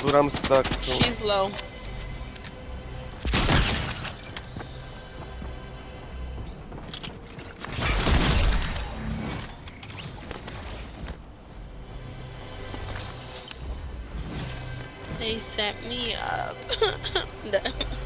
Dude, I'm stuck. So. She's low. They set me up.